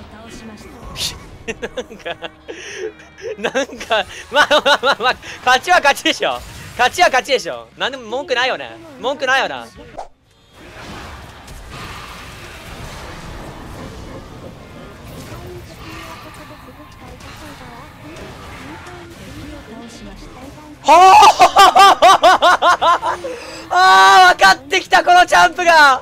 まあまあまあまあ、勝ちは勝ちでしょ。勝ちは勝ちでしょ。なんでも文句ないよね。文句ないよな。はあ、分かってきたこのジャンプが。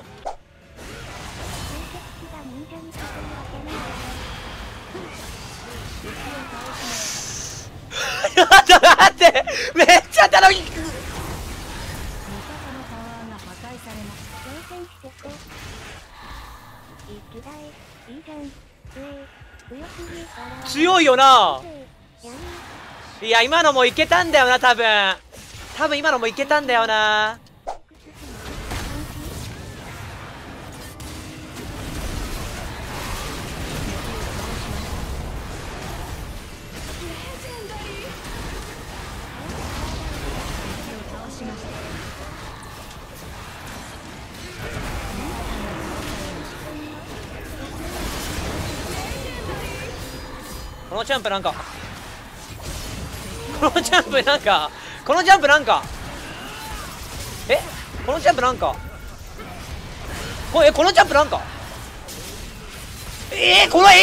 ちょっと待って、めっちゃ楽しい。強いよな。いや、今のもいけたんだよな、多分今のもいけたんだよな。このジャンプなんかこのジャンプなんかこのジャンプなんかこのジャンプなんかこのジャンプなんかこのは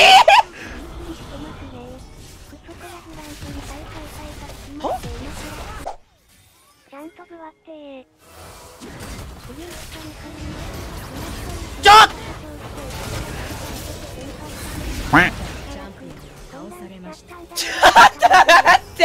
ちょっちょっと待って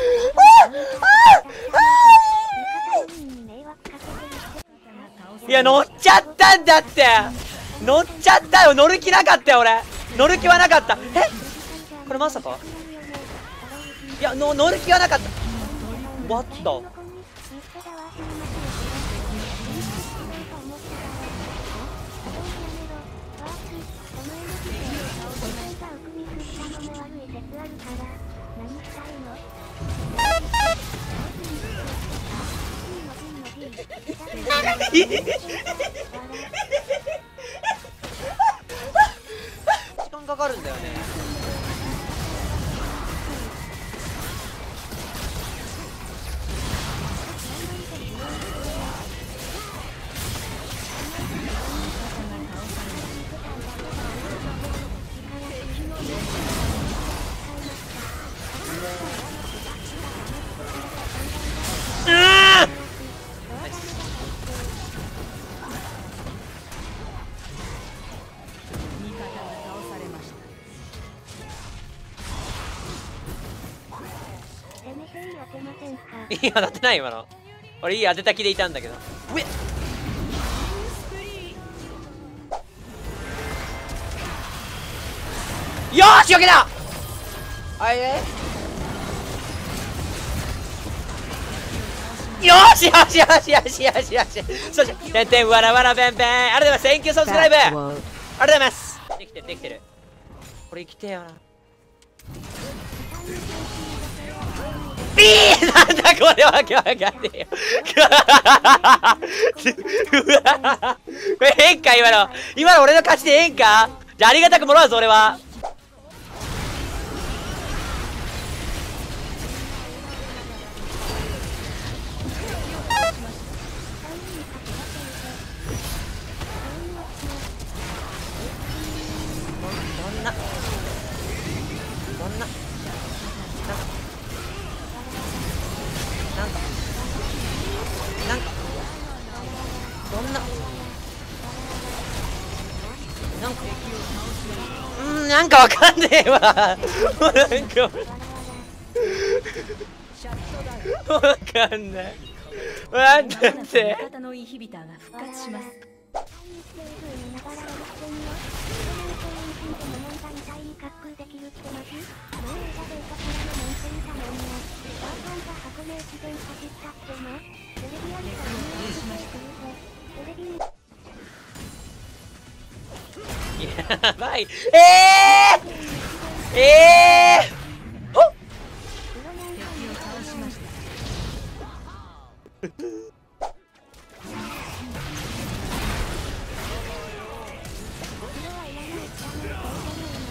いや、乗っちゃったんだって。乗っちゃったよ。乗る気なかったよ俺。乗る気はなかった。これまさかいや、乗る気はなかった。What the時間かかるんだよね。いい当たってない今の。俺いい当てた気でいたんだけど。うえよーしよけだ。よーしよしよしよしよしよし。そしててんてんわらわらべんべん。ありがとうございます。センキューサブスクライブ。ありがとうございます。できてるできてる。これ生きてえよな。なんだこれわけわかんねえよ。これ変か今の俺の勝ちで変か。じゃあありがたくもらうぞ俺は。なんかわかんねえわ。なんかわかんない。待って。やばい。ほっ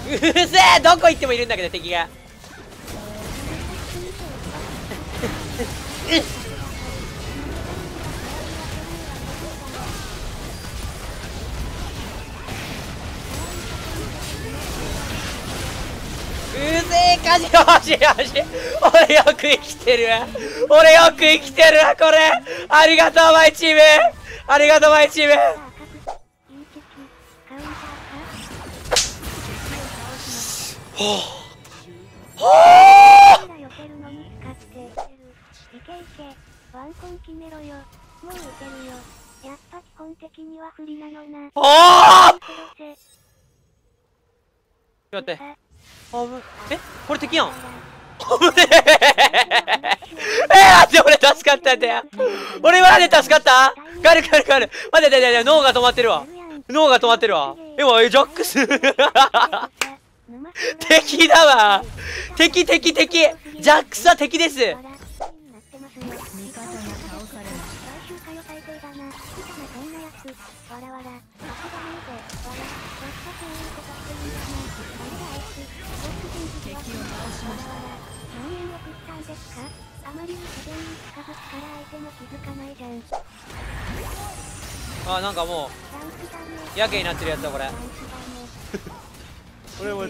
うるせえ、どこ行ってもいるんだけど敵が。うるせえ、火事よしよし。俺よく生きてる。俺よく生きてる。これありがとうマイチーム、ありがとうマイチーム。はあはあ、ワンコン決めろよ。もう打てるよ。やっぱ基本的には不利なのな。おー！ちょっと待って。え、これ敵やん。待って俺助かったんだよ。俺マジで助かった？ガル。待って脳が止まってるわ。脳が止まってるわ。ジャックス敵だわ。敵。ジャックスは敵です。あ、なんかもうやけになってるやつだこれ。俺も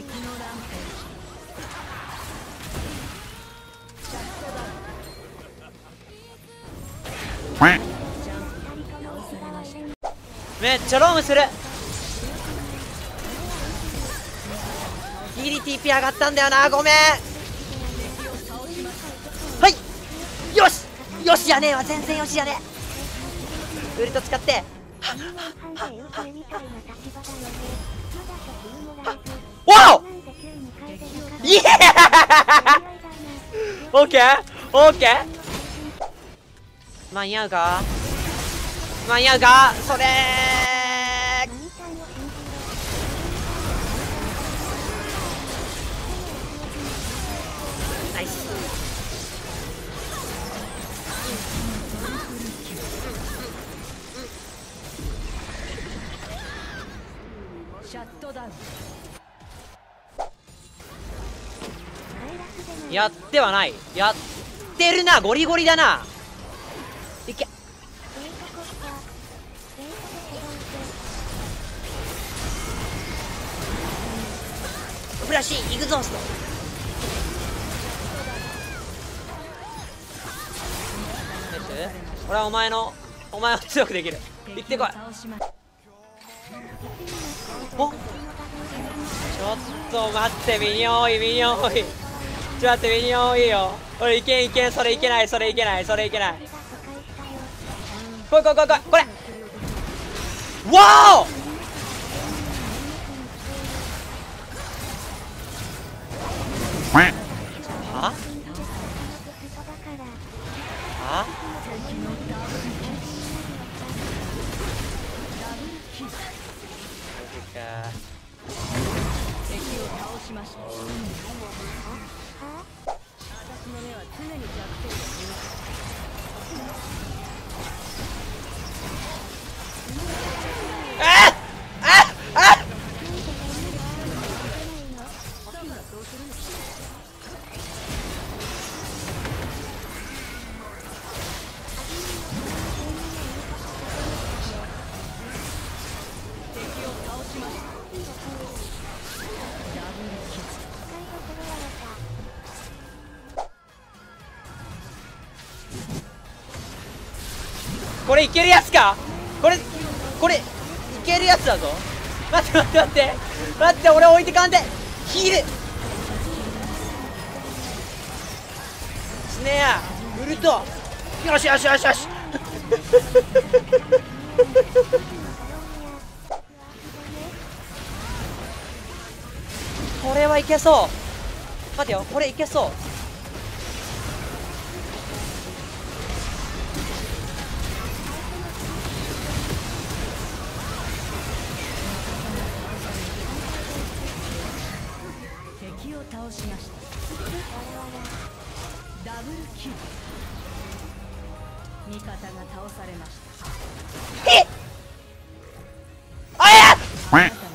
めっちゃロームする。ギリ TP 上がったんだよな、ごめん。はい、よしよしやねえわ、全然よしやねえ。ウルト使ってわおイエーオッケー間に合うかそれナイス。シャットダウン。やってはない。やってるな、ゴリゴリだな。いけ。フラッシーイグゾースト。俺はお前を強くできる。行ってこい。お、ちょっと待って、ミニオン多い。ちょっと待って、ミニオン多いよ。俺いけん、それいけない。これわおは敵を倒しました。私の目は常に弱点を見ます。これいけるやつか。これいけるやつだぞ。待って俺置いてかんでヒールスネアウルト。よしこれはいけそう。待てよ、これいけそう。敵を倒しました。ダブルキル。味方が倒されました。あやっ